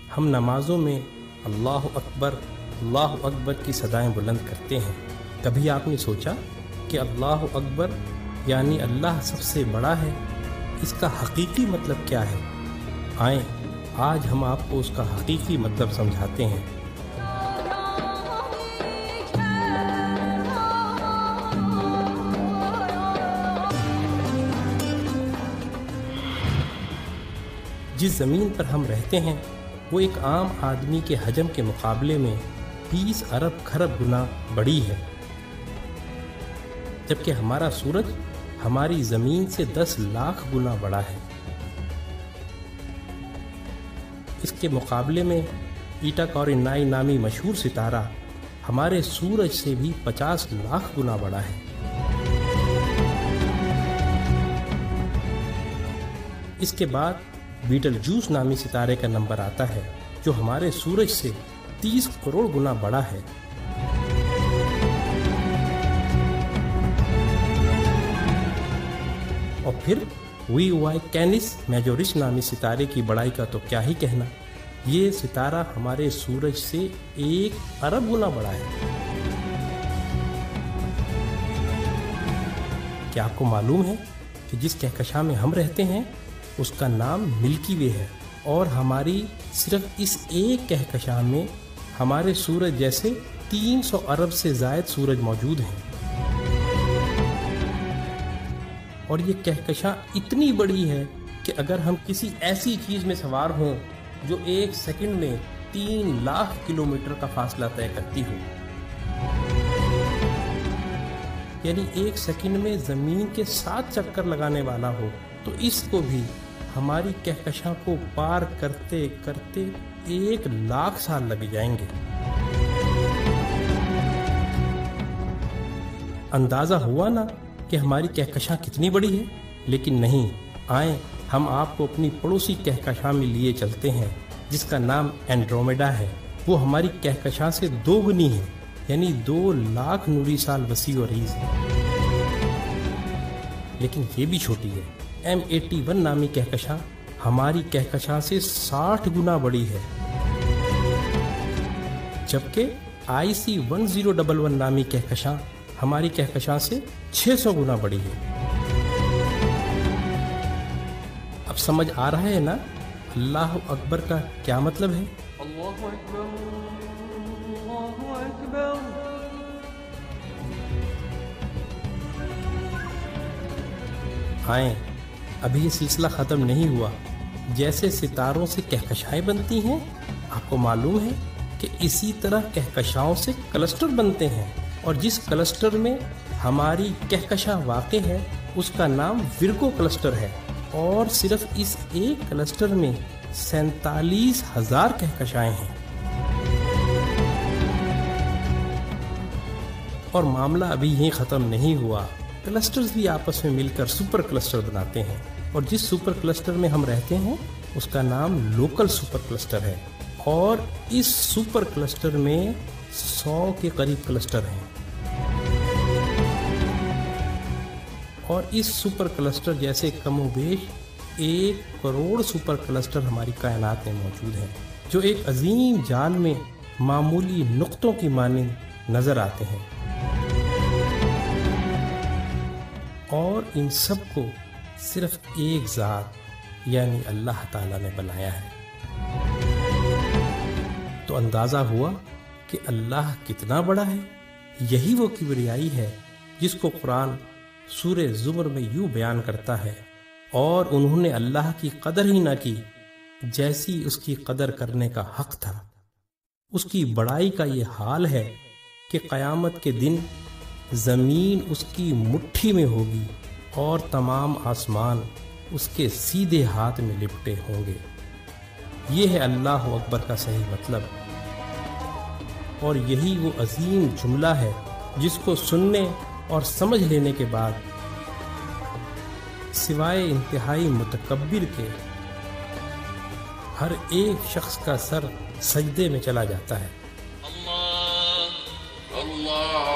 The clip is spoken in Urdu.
ہم نمازوں میں اللہ اکبر کی صدائیں بلند کرتے ہیں۔ کبھی آپ نے سوچا کہ اللہ اکبر یعنی اللہ سب سے بڑا ہے، اس کا حقیقی مطلب کیا ہے؟ آئیں آج ہم آپ کو اس کا حقیقی مطلب سمجھاتے ہیں۔ جس زمین پر ہم رہتے ہیں وہ ایک عام آدمی کے حجم کے مقابلے میں 20 ارب کھرب گنا بڑی ہے، جبکہ ہمارا سورج ہماری زمین سے 10 لاکھ گنا بڑا ہے۔ اس کے مقابلے میں ایٹا کورینائی نامی مشہور ستارہ ہمارے سورج سے بھی 50 لاکھ گنا بڑا ہے۔ اس کے بعد بیٹل جوس نامی ستارے کا نمبر آتا ہے جو ہمارے سورج سے 30 کروڑ گنا بڑا ہے۔ اور پھر وی وائی کینس میجورس نامی ستارے کی بڑائی کا تو کیا ہی کہنا، یہ ستارہ ہمارے سورج سے 1 ارب گنا بڑا ہے۔ کیا آپ کو معلوم ہے کہ جس کہکشاں میں ہم رہتے ہیں اس کا نام ملکی وے ہے، اور ہماری صرف اس ایک کہکشاں میں ہمارے سورج جیسے 300 ارب سے زائد سورج موجود ہیں۔ اور یہ کہکشاں اتنی بڑی ہے کہ اگر ہم کسی ایسی چیز میں سوار ہوں جو 1 سیکنڈ میں 3 لاکھ کلومیٹر کا فاصلہ طے کرتی ہو، یعنی 1 سیکنڈ میں زمین کے 7 چکر لگانے والا ہو، تو اس کو بھی ہماری کہکشاں کو پار کرتے کرتے 1 لاکھ سال لگ جائیں گے۔ اندازہ ہوا نا کہ ہماری کہکشاں کتنی بڑی ہے؟ لیکن نہیں، آئیں ہم آپ کو اپنی پڑوسی کہکشاں میں لیے چلتے ہیں جس کا نام اینڈرومیڈا ہے۔ وہ ہماری کہکشاں سے 2 گنی ہے، یعنی 2 لاکھ نوری سال وسیع و عریض ہے۔ لیکن یہ بھی چھوٹی ہے۔ M81 نامی کہکشاں ہماری کہکشاں سے 60 گنا بڑی ہے، جبکہ IC 1011 نامی کہکشاں ہماری کہکشاں سے 600 گنا بڑی ہے۔ اب سمجھ آ رہا ہے نا اللہ اکبر کا کیا مطلب ہے؟ اللہ اکبر، اللہ اکبر۔ آئیں، ابھی یہ سلسلہ ختم نہیں ہوا۔ جیسے ستاروں سے کہکشائیں بنتی ہیں، آپ کو معلوم ہے کہ اسی طرح کہکشاؤں سے کلسٹر بنتے ہیں، اور جس کلسٹر میں ہماری کہکشاں واقع ہے اس کا نام ورگو کلسٹر ہے، اور صرف اس ایک کلسٹر میں 47,000 کہکشائیں ہیں۔ اور معاملہ ابھی یہیں ختم نہیں ہوا، کلسٹرز بھی آپس میں مل کر سپر کلسٹر بناتے ہیں، اور جس سپر کلسٹر میں ہم رہتے ہیں اس کا نام لوکل سپر کلسٹر ہے، اور اس سپر کلسٹر میں 100 کے قریب کلسٹر ہیں، اور اس سپر کلسٹر جیسے کم و بیش 1 کروڑ سپر کلسٹر ہماری کائنات میں موجود ہیں، جو ایک عظیم جال میں معمولی نقطوں کی مانند نظر آتے ہیں، اور ان سب کو صرف ایک ذات یعنی اللہ تعالیٰ نے بنایا ہے۔ تو اندازہ ہوا کہ اللہ کتنا بڑا ہے۔ یہی وہ کبریائی ہے جس کو قرآن سورہ زمر میں یوں بیان کرتا ہے، اور انہوں نے اللہ کی قدر ہی نہ کی جیسی اس کی قدر کرنے کا حق تھا۔ اس کی بڑائی کا یہ حال ہے کہ قیامت کے دن زمین اس کی مٹھی میں ہوگی اور تمام آسمان اس کے سیدھے ہاتھ میں لپٹے ہوں گے۔ یہ ہے اللہ اکبر کا صحیح مطلب، اور یہی وہ عظیم جملہ ہے جس کو سننے اور سمجھ لینے کے بعد سوائے انتہائی متکبر کے ہر ایک شخص کا سر سجدے میں چلا جاتا ہے۔ اللہ اللہ